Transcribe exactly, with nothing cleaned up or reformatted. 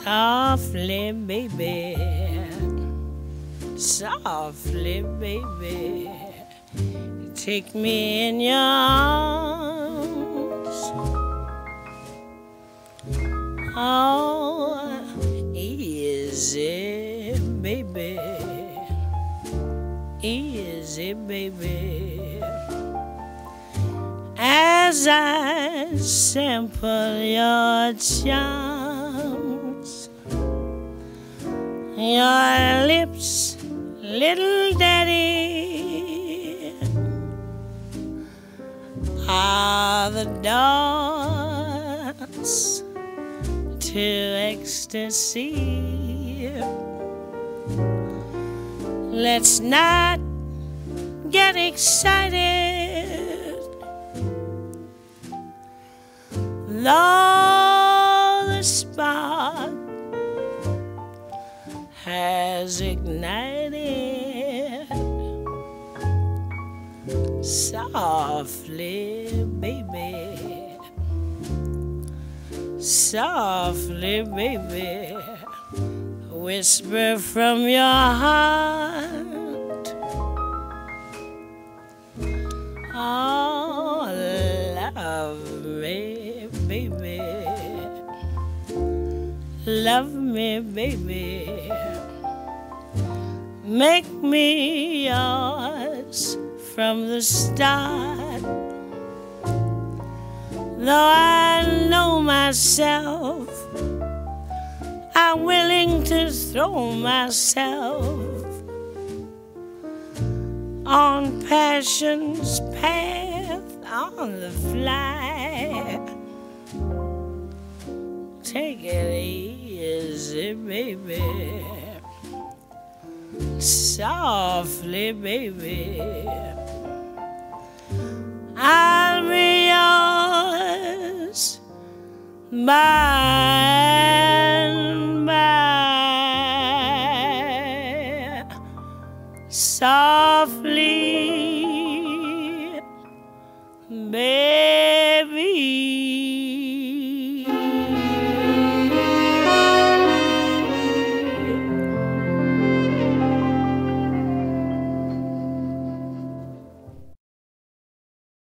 Softly, baby, softly, baby, take me in your arms. Oh, easy, baby, easy, baby, as I sample your charms. Your lips, little daddy, are the doors to ecstasy. Let's not get excited, though the spark has ignited. Softly, baby, softly, baby, whisper from your heart. Oh, love me, baby, love me, baby, make me yours from the start. Though I know myself, I'm willing to throw myself on passion's path on the fly. Take it easy, baby, softly, baby, I'll be yours by and by. Softly, baby.